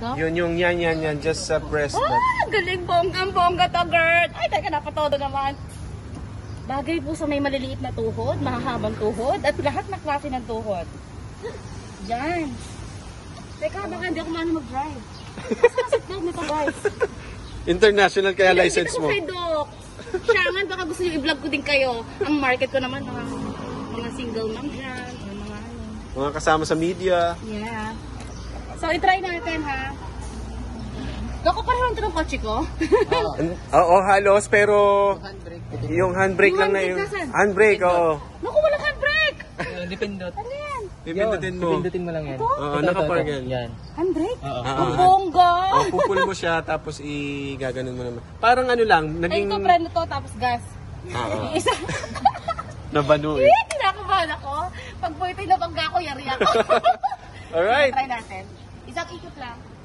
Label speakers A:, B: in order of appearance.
A: No?
B: Yun, yan. Just press that.
A: Galing, bonggang-bongga to, Gert. Ay, teka, napatodo naman. Bagay po sa may maliliit na tuhod, mahahabang tuhod, at lahat na klase ng tuhod. Yan. Teka, baka hindi ako maano mag-drive. Saan ang seatbelt nito, guys?
B: International kaya license mo.
A: Hindi ko kay Doc. Siyangan, baka gusto nyo i-vlog ko din kayo. Ang market ko naman, mga single mom dyan, or mga ano.
B: Mga kasama sa media.
A: Yeah. So, i-try natin, ha? Naku, pareho ito ng kotse ko.
B: Oo, halos, pero yung handbrake lang na yung... Handbrake, oo.
A: Naku, walang handbrake!
C: Dipindot.
A: Ano yan?
B: Pipindutin mo.
C: Pipindutin mo lang yan.
B: Oo, nakapark yan.
C: Yan.
A: Handbrake?
C: Oo.
A: Ang bongga!
B: Pupul mo siya, tapos i-gaganon mo naman. Parang ano lang,
A: Ay,
B: naging...
A: ito, preno to, tapos gas.
B: Oo.
A: Isa.
B: Nabano eh.
A: Tinakabahan ako. Pag buhay tayo na bangga ako, yari ako.
B: Alright.
A: Try natin. Isang ikot lang.